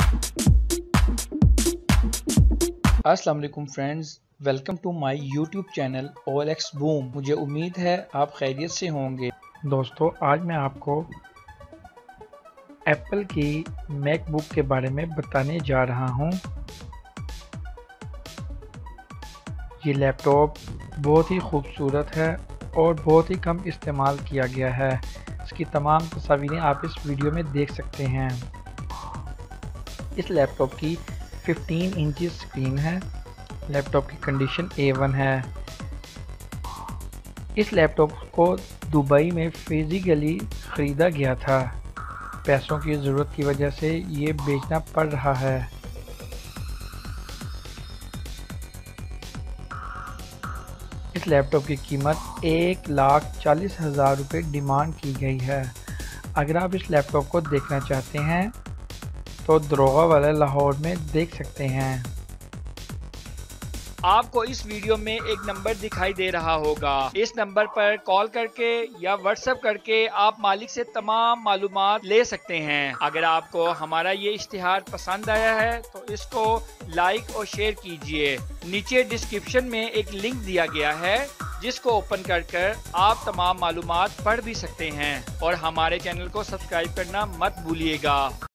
السلام علیکم friends, welcome to my YouTube channel OLX boom. مجھے امید ہے آپ خیریت سے ہوں گے۔ دوستو، آج میں آپ کو ایپل کی میک بک کے بارے میں بتانے جا رہا ہوں۔ یہ لیپ ٹاپ بہت ہی خوبصورت ہے اور بہت ہی کم استعمال کیا گیا ہے۔ اس کی تمام تصاویریں آپ اس ویڈیو میں دیکھ سکتے ہیں۔ اس لیپ ٹاپ کی 15 انچز اسکرین ہے۔ لیپ ٹاپ کی کنڈیشن A1 ہے۔ اس لیپ ٹاپ کو دبئی میں فزیکلی خریدا گیا تھا۔ پیسوں کی ضرورت کی وجہ سے یہ بیچنا پڑ رہا ہے۔ اس لیپ ٹاپ کی قیمت 1,40,000 روپے ڈیمانڈ کی گئی ہے۔ اگر آپ اس لیپ ٹاپ کو دیکھنا چاہتے ہیں تو دروغہ والا لاہور میں دیکھ سکتے ہیں۔ آپ کو اس ویڈیو میں ایک نمبر دکھائی دے رہا ہوگا۔ اس نمبر پر کال کر کے یا واٹس ایپ کر کے آپ مالک سے تمام معلومات لے سکتے ہیں۔ اگر آپ کو ہمارا یہ اشتہار پسند آیا ہے تو اس کو لائک اور شیئر کیجئے۔ نیچے ڈسکرپشن میں ایک لنک دیا گیا ہے جس کو اوپن کر آپ تمام معلومات پڑھ بھی سکتے ہیں، اور ہمارے چینل کو سبسکرائب کرنا مت بھولیے گا۔